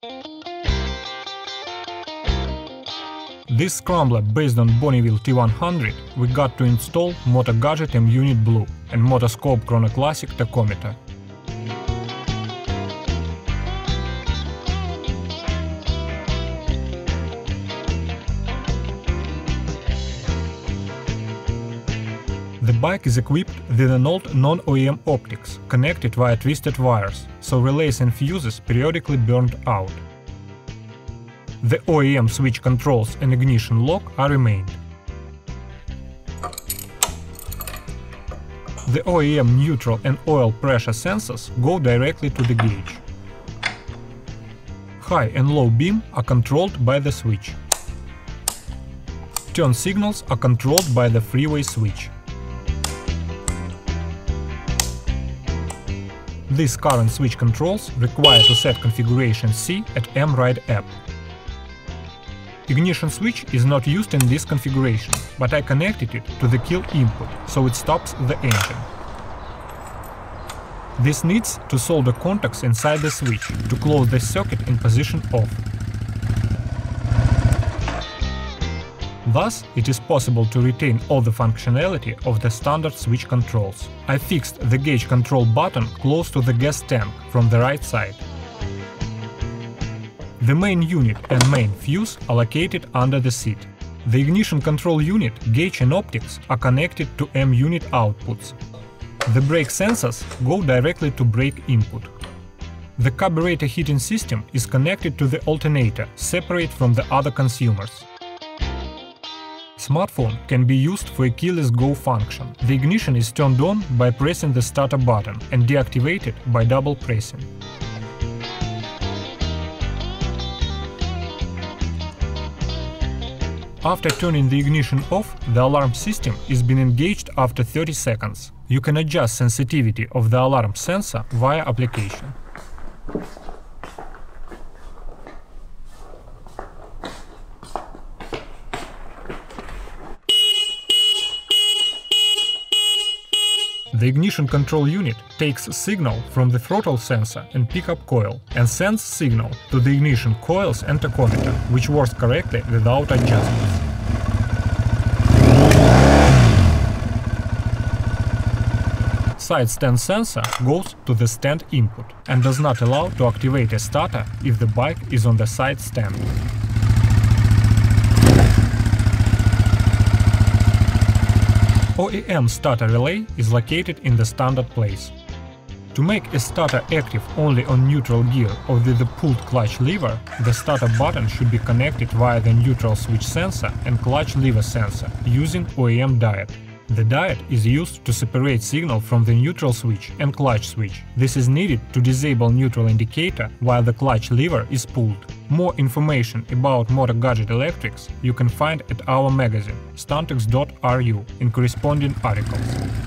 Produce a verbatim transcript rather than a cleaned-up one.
This scrambler based on Bonneville T one hundred we got to install motogadget M-Unit Blue and Motoscope Chrono Classic tachometer. The bike is equipped with an old non-O E M optics connected via twisted wires, so relays and fuses periodically burned out. The O E M switch controls and ignition lock are remained. The O E M neutral and oil pressure sensors go directly to the gauge. High and low beam are controlled by the switch. Turn signals are controlled by the freeway switch. These current switch controls require to set configuration C at M-Ride app. Ignition switch is not used in this configuration, but I connected it to the kill input, so it stops the engine. This needs to solder contacts inside the switch to close the circuit in position off. Thus, it is possible to retain all the functionality of the standard switch controls. I fixed the gauge control button close to the gas tank from the right side. The main unit and main fuse are located under the seat. The ignition control unit, gauge and optics are connected to M-Unit outputs. The brake sensors go directly to brake input. The carburetor heating system is connected to the alternator, separate from the other consumers. Smartphone can be used for a keyless go function. The ignition is turned on by pressing the starter button and deactivated by double pressing. After turning the ignition off, the alarm system is being engaged after thirty seconds. You can adjust sensitivity of the alarm sensor via application. The ignition control unit takes signal from the throttle sensor and pickup coil and sends signal to the ignition coils and tachometer, which works correctly without adjustments. Side stand sensor goes to the stand input and does not allow to activate a starter if the bike is on the side stand. O E M starter relay is located in the standard place. To make a starter active only on neutral gear or with the pulled clutch lever, the starter button should be connected via the neutral switch sensor and clutch lever sensor using O E M diode. The diode is used to separate signal from the neutral switch and clutch switch. This is needed to disable neutral indicator while the clutch lever is pulled. More information about motogadget electrics you can find at our magazine stantex dot R U in corresponding articles.